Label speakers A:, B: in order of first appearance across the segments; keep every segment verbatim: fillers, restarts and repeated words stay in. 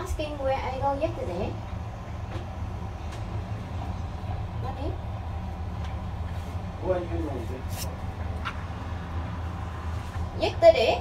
A: asking where I go yesterday. What is?
B: Why you know that?
A: Yesterday?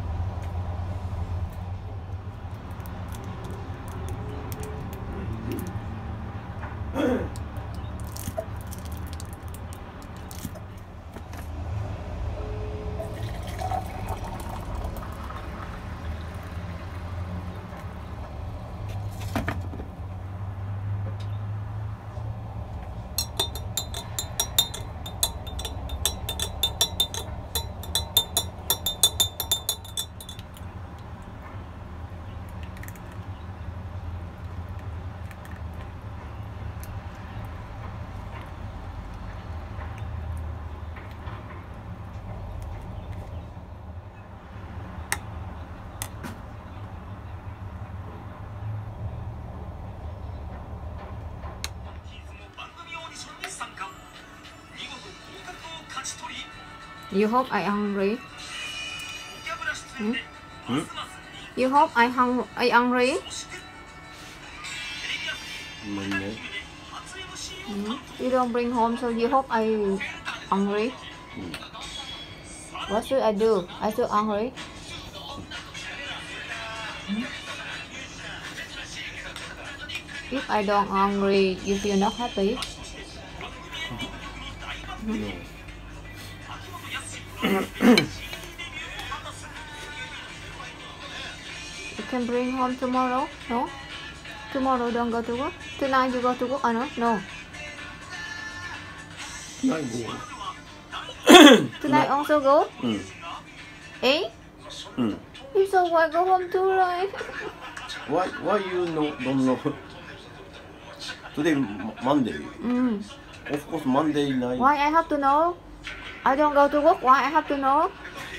A: You hope I hungry? Hmm?
B: Hmm?
A: You hope I hung I hungry?
B: Monday.
A: Hmm? You don't bring home, so you hope I hungry?
B: Hmm.
A: What should I do? I should hungry? Hmm? If I don't hungry, you feel not happy?
B: No.
A: You can bring home tomorrow? No? Tomorrow don't go to work? Tonight you go to work or no? No.
B: Tonight go.
A: Tonight also go?
B: Hmm.
A: Eh?
B: Hmm.
A: You so why go home too right?
B: Why why you know don't know? Today M- Monday.
A: Mm.
B: Of course Monday night.
A: Why I have to know? I don't go to work, why I have to know?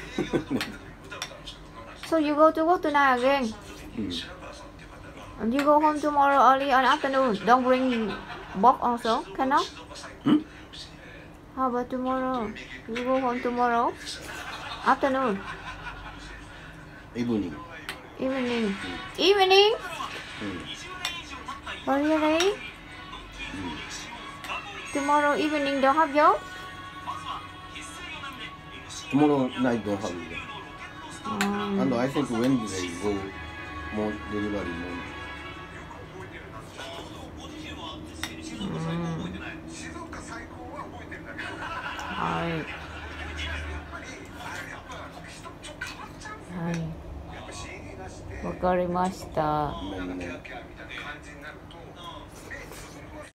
A: So you go to work tonight again?
B: Hmm.
A: And you go home tomorrow early in the afternoon. Don't bring box also, cannot?
B: Hmm?
A: How about tomorrow? You go home tomorrow? Afternoon?
B: Evening.
A: Evening? Evening?
B: Hmm.
A: Oh really?
B: Hmm.
A: Tomorrow evening don't have job?
B: Tomorrow night don't have it.
A: Um,
B: And I think Wednesday go more delivery more.
A: mm. はい。はい。わかりました。
B: ごめんね。